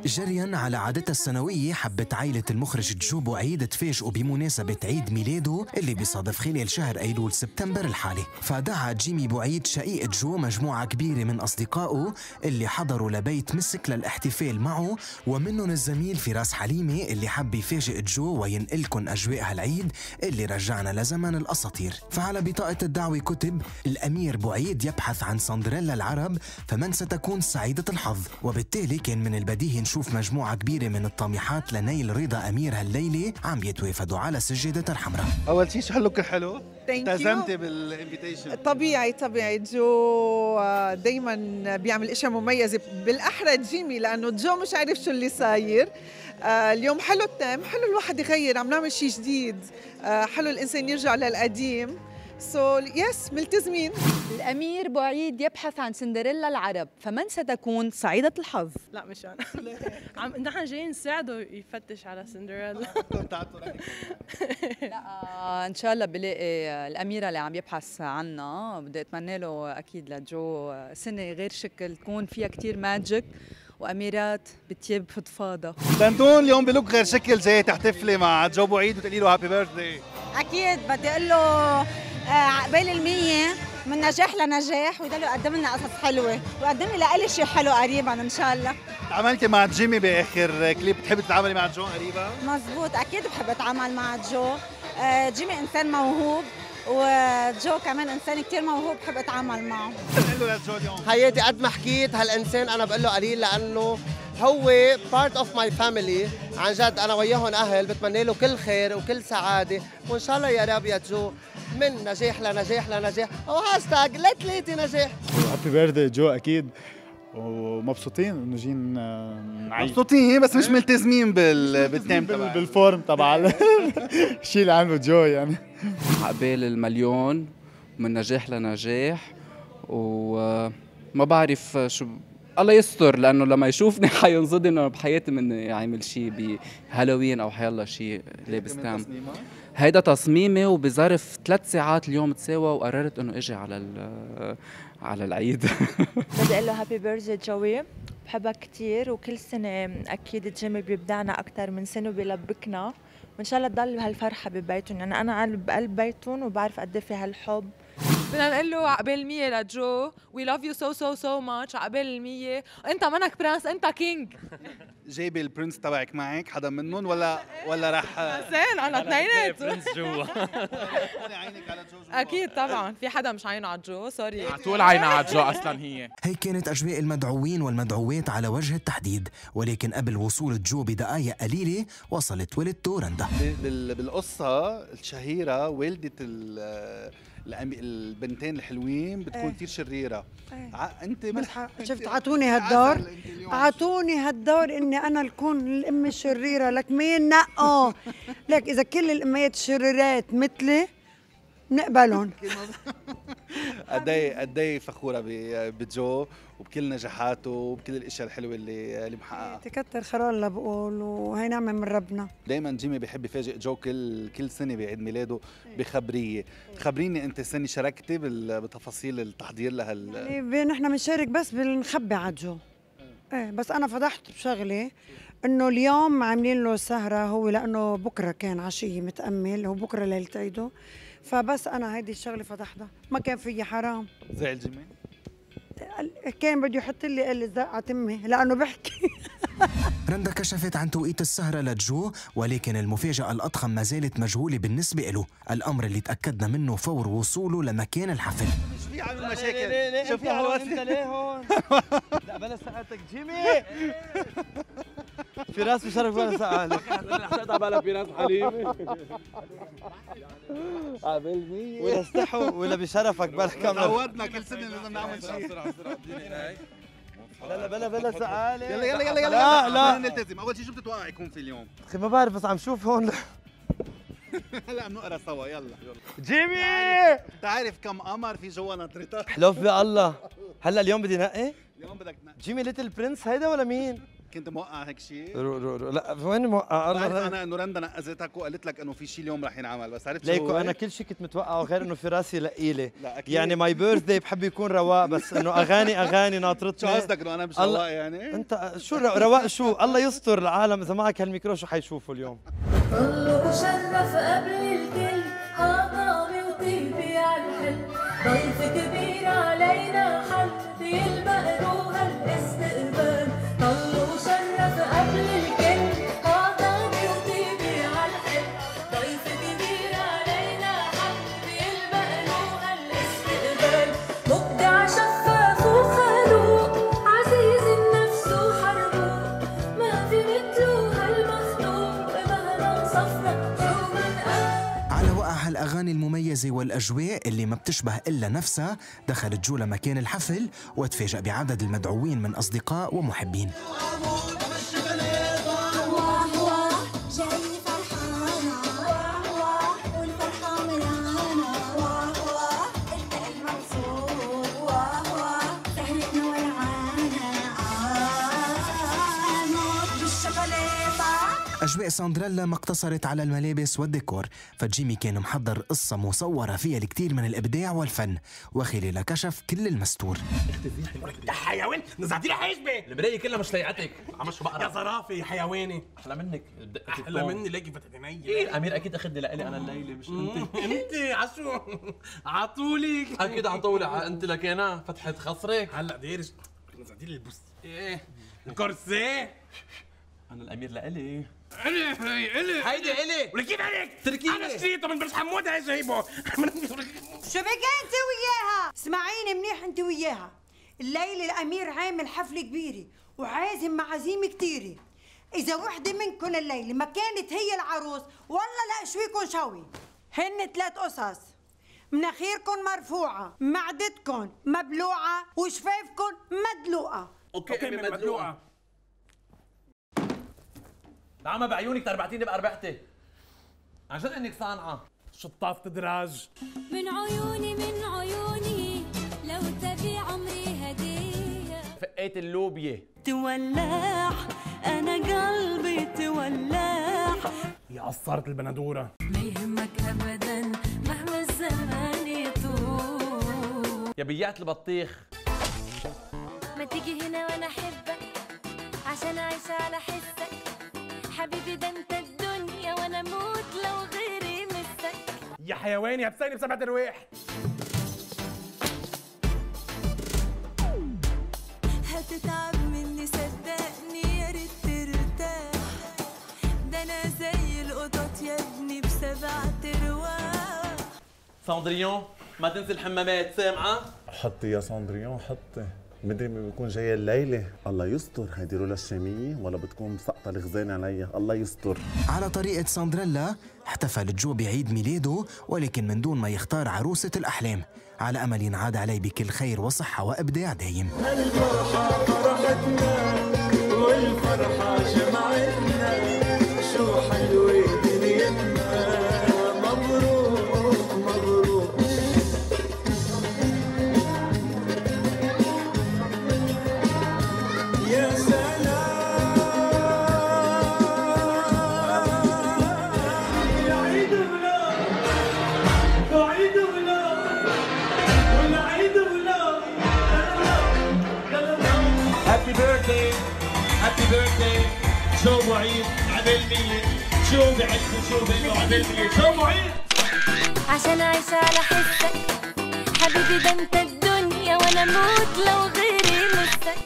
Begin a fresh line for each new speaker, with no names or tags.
جرياً على عادتها السنوية، حبت عائلة المخرج جو بوعيد تفاجئه بمناسبة عيد ميلاده اللي بيصادف خلال شهر أيلول سبتمبر الحالي. فدعا جيمي بوعيد شقيق جو مجموعة كبيرة من أصدقائه اللي حضروا لبيت مسك للاحتفال معه، ومنهم الزميل فراس حليمة اللي حب يفاجئ جو وينقلكن أجواء هالعيد اللي رجعنا لزمن الأساطير. فعلى بطاقة الدعوة كتب: الأمير بوعيد يبحث عن سندريلا العرب، فمن ستكون سعيدة الحظ. وبالتالي كان من البديهي نشوف مجموعة كبيرة من الطامحات لنيل رضا أمير هالليلة عم يتوافدوا على السجادة الحمراء.
أول شيء شو هاللوك الحلو؟ التزمتي بالانفيتيشن؟
طبيعي جو دايما بيعمل اشياء مميزة، بالأحرى جيمي لأنه جو مش عارف شو اللي صاير. اليوم حلو التيم، حلو الواحد يغير، عم نعمل شيء جديد، حلو الإنسان يرجع للقديم. يس ملتزمين.
الأمير بوعيد يبحث عن سندريلا العرب، فمن ستكون سعيدة الحظ؟
لا مش أنا. نحن جايين نساعده يفتش على سندريلا.
لا إن شاء الله بلاقي الأميرة اللي عم يبحث عنها. بدي أتمنى له أكيد لجو سنة غير شكل تكون فيها كتير ماجيك وأميرات بتياب فضفاضة.
دندون اليوم بلوك غير شكل جاي تحتفلي مع جو بوعيد وتقولي له هابي بيرثداي.
أكيد بدي أقول له عقبال المية من نجاح لنجاح، ويضل يقدم لنا قصص حلوة ويقدم لي لإلي شيء حلو قريبا إن شاء الله.
تعاملتي مع جيمي بآخر كليب، بتحبي تتعاملي مع جو قريبا؟
مزبوط، أكيد بحب أتعامل مع جو. جيمي إنسان موهوب وجو كمان إنسان كتير موهوب، بحب أتعامل معه.
شو له لجو اليوم؟
حياتي قد ما حكيت هالإنسان أنا بقول له قليل، لأنه هو part of my family. عن جد أنا وياهم أهل، بتمنى له كل خير وكل سعادة، وإن شاء الله يا رب يا جو من نجاح لنجاح لنجاح، أو هاشتاج لتلاتي نجاح.
هابي بيرثدي جو أكيد، ومبسوطين انه جايين نعيد.
مبسوطين بس مش ملتزمين بالتيم تبع
بالفورم تبع الشيء اللي عمله جو يعني.
عقبال المليون من نجاح لنجاح، وما بعرف شو الله يستر، لانه لما يشوفني حينصدم انه بحياتي من عامل شيء بهالوين او حيالله شيء لابس تام. هيدا تصميمي، وبظرف 3 ساعات اليوم تساوى وقررت انه اجي على العيد.
بدي اقول له هابي بيرثدي جوي، بحبك كثير، وكل سنه اكيد جيمي بيبدعنا اكثر من سنه وبيلبكنا، وان شاء الله تضل بهالفرحه ببيتهم. يعني انا بقلب بيتهم وبعرف قد ايه في هالحب.
بدنا نقول له عقبال المية لجو، وي لاف يو سو ماتش. عقبال المية، انت منك برنس، انت كينج.
جايبه البرنس تبعك معك حدا منهم ولا رح؟
زين انا اثنينات.
برنس جوا.
عينك على جو؟
اكيد طبعا، في حدا مش عينه على جو، سوري.
على طول عينها على جو اصلا هي.
هيك كانت اجواء المدعوين والمدعوات على وجه التحديد، ولكن قبل وصول جو بدقائق قليله وصلت والدته رندا.
بالقصه الشهيره والده البنتين الحلوين بتكون كثير شريره. انت
شفت عطوني هالدور، عطوني هالدور اني انا اكون الام الشريره. لك مين نقوا لك؟ اذا كل الاميات الشريرات مثلي نقبلهم.
قد ايه فخوره بجو وبكل نجاحاته وبكل الاشياء الحلوه اللي محققها.
تكتر خرالله بقول، وهي نعمه من ربنا.
دائما جيمي بيحب يفاجئ جو كل سنه بعيد ميلاده بخبريه. خبريني انت السنه شاركتي بتفاصيل التحضير
يعني نحن بنشارك بس بنخبي على جو. ايه بس انا فضحت بشغله انه اليوم عاملين له سهره هو، لانه بكره كان عشيه متامل وبكره ليله عيده، فبس انا هيدي الشغله فضحتها، ما كان في حرام.
زعل جيمي؟
كان بده يحط لي الزق على تمي لانه بحكي.
رندا كشفت عن توقيت السهرة لجو، ولكن المفاجأة الأضخم ما زالت مجهولة بالنسبة له، الأمر اللي تأكدنا منه فور وصوله لمكان الحفل.
شو في عامل مشاكل؟ شو في حواس؟
انت ليه هون؟ لا بلا سقعتك جيمي. في راس بشرف ولا سقعلك.
حطيت على بالك في ناس حليمه.
قابل مية ولا استحوا ولا بشرفك بالك كمان.
تعودنا كل سنه لازم نعمل شيء.
بلا سقعلك.
يلا لا نلتزم. اول شيء شو بتتوقع يكون في اليوم؟
اخي ما بعرف، بس عم شوف هون.
هلا بنقرا سوا. يلا
جيمي،
بتعرف كم قمر في جوا نطرتك؟
حلوف بالله. هلا اليوم بدي نقي.
اليوم بدك تنقي.
جيمي ليتل برنس هيدا ولا مين؟
كنت موقع هيك شيء؟
لا وين موقع؟
بعرف انا انه رندا نقزتك وقالت لك انه في شيء اليوم رح ينعمل، بس عرفت شو
ليكو
هو؟
انا كل شيء كنت متوقعه غير انه في راسي لقيله.
لا اكيد
يعني ماي بيرث داي بحب يكون رواق، بس انه اغاني ناطرتني.
شو قصدك انه انا مش رواق يعني؟
انت شو رواق شو؟ الله يستر العالم اذا معك هالميكرو شو حيشوفوا اليوم؟
طلوا شرف قبل الكل عطامي وطيبي عالحل، ضيف كبير علينا حل يلبقوا هالاستقبال. طلوا شرف قبل الكل عطامي وطيبي عالحل، ضيف كبير علينا حل يلبقوا هالاستقبال. مبدع شفاف وخلوق عزيز النفس وحربوق، ما في مثله هالمخلوق مهما وصفنا شو من
على وقع هالأغاني المميزة والأجواء اللي ما بتشبه إلا نفسها، دخلت جو لمكان الحفل وتفاجأ بعدد المدعوين من أصدقاء ومحبين. أجواء ساندريلا ما اقتصرت على الملابس والديكور، فجيمي كان محضر قصة مصورة فيها الكثير من الإبداع والفن، وخلال كشف كل المستور.
يا حيوان نزعتي لي حاجبه،
البرايه كلها مش لايقتك، عمش بقرا
يا زرافه يا حيواني.
احلى منك،
احلى مني ليكي فتحت عيني.
ايه الامير اكيد اخذني لإلي انا الليله مش انت.
انت عشو عطولك
اكيد عطولي انت لك انا فتحت خصرك.
هلا ديرش نزعتي لي البوس ايه الكرسي.
انا الامير لإلي.
الي هيدي الي ولكيف عليك
تركيبه
انا اشتريته من برج حمودة جايبه.
شو بك انت وياها؟ اسمعيني منيح انت وياها. الليله الامير عامل حفله كبيره وعازم معازيم كثيره. اذا وحده منكم الليله ما كانت هي العروس والله لا شويكم شوي. هن 3 قصص: مناخيركم مرفوعه، معدتكم مبلوعه، وشفافكم مدلوقه.
اوكي مدلوقه.
نعمة بعيونك تربعتيني بأربعتي. عن جد انك صانعة.
شطافة دراج.
من عيوني لو تبي عمري هدية.
فقيت اللوبية.
تولع انا قلبي تولع.
يا قصرت البندورة.
ما يهمك ابدا مهما الزمان يطول.
يا بياعة البطيخ.
ما تيجي هنا وانا احبك عشان اعيش على حسك. حبيبي ده انت الدنيا وانا اموت لو غيري مسك.
يا حيواني هتسيني ب7 أرواح.
هتتعب مني صدقني يا ريت ترتاح. ده انا زي القطط يا ابني ب7 أرواح.
ساندريون ما تنسي الحمامات سامعة؟
حطي يا ساندريون حطي. مدري مين بيكون جاي الليله، الله يستر. هيدي رولا الشاميه ولا بتكون مسقطه الخزان عليها، الله يستر.
على طريقة ساندريلا احتفل جو بعيد ميلاده، ولكن من دون ما يختار عروسة الأحلام، على أمل ينعاد عليه بكل خير وصحة وإبداع دايم.
الفرحة فرحتنا والفرحة جمعتنا، شو حلوة دنيتنا. مبروك مبروك. يا سلام يا عيد ميلاد عيد ميلاد والعيد ميلاد.
هابي بيرثداي هابي بيرثداي جو معيد عبال 100. شو بعدكم شو بعدكم عبال 100. جو معيد
عشان اعيش على حسك. حبيبي ده انت الدنيا وانا اموت لو غيري مسك.